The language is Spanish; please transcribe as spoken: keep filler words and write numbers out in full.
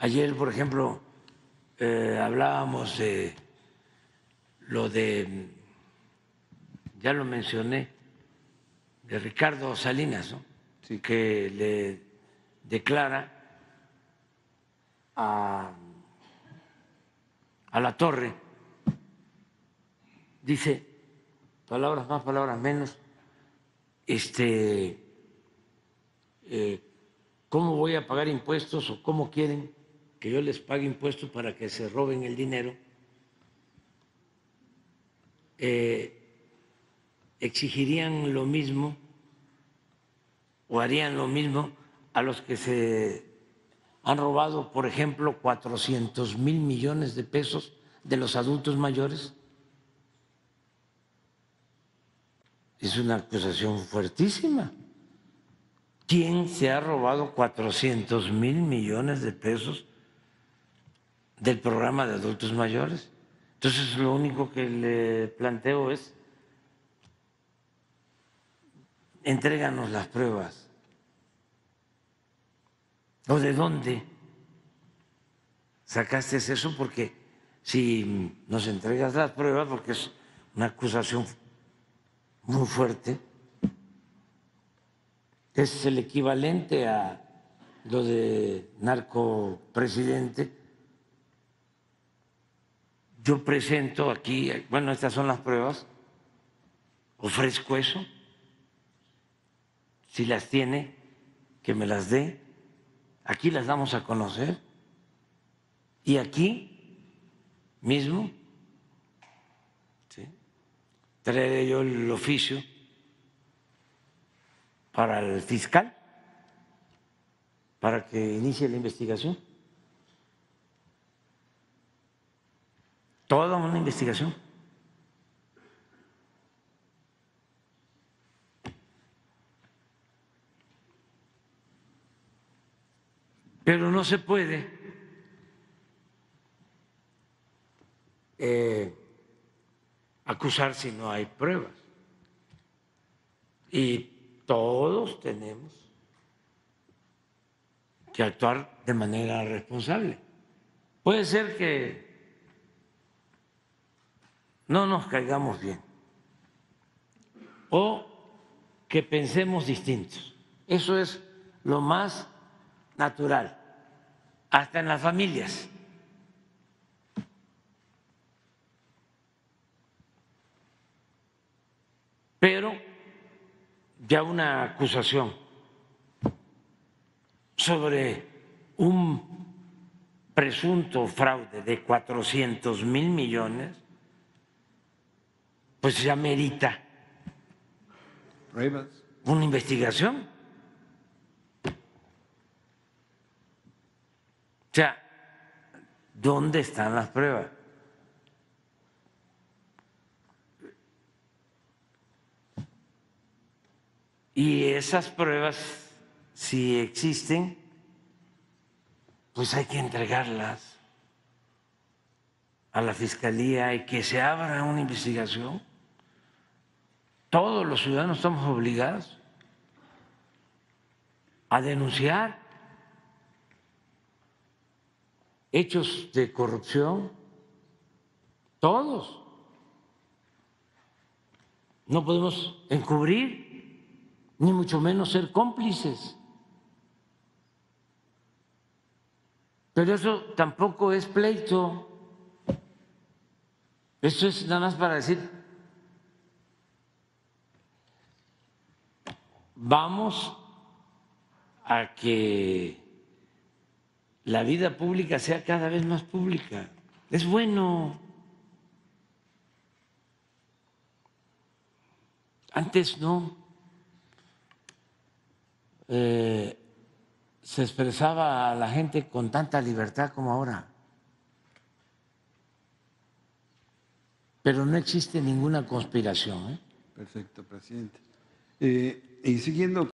Ayer, por ejemplo, eh, hablábamos de lo de, ya lo mencioné, de Ricardo Salinas, ¿no? Sí. Que le declara a, a la Torre, dice, palabras más, palabras menos, este, eh, ¿cómo voy a pagar impuestos o cómo quieren que yo les pague impuestos para que se roben el dinero? Eh, exigirían lo mismo o harían lo mismo a los que se han robado, por ejemplo, cuatrocientos mil millones de pesos de los adultos mayores. Es una acusación fuertísima. ¿Quién se ha robado cuatrocientos mil millones de pesos del programa de adultos mayores? Entonces, lo único que le planteo es, entréganos las pruebas. ¿O de dónde sacaste eso? Porque si nos entregas las pruebas, porque es una acusación muy fuerte, es el equivalente a lo de narcopresidente. Yo presento aquí, bueno, estas son las pruebas, ofrezco eso, si las tiene, que me las dé, aquí las damos a conocer y aquí mismo, ¿sí?, traeré yo el oficio para el fiscal para que inicie la investigación. Toda una investigación. Pero no se puede eh, acusar si no hay pruebas. Y todos tenemos que actuar de manera responsable. Puede ser que no nos caigamos bien o que pensemos distintos. Eso es lo más natural, hasta en las familias. Pero ya una acusación sobre un presunto fraude de cuatrocientos mil millones, pues ya merita Pruebas. una investigación. O sea, ¿dónde están las pruebas? Y esas pruebas, si existen, pues hay que entregarlas a la Fiscalía y que se abra una investigación. Todos los ciudadanos estamos obligados a denunciar hechos de corrupción, todos. No podemos encubrir, ni mucho menos ser cómplices. Pero eso tampoco es pleito. Eso es nada más para decir, vamos a que la vida pública sea cada vez más pública. Es bueno. Antes no. Eh, se expresaba a la gente con tanta libertad como ahora. Pero no existe ninguna conspiración, ¿eh? Perfecto, presidente. Eh, y siguiendo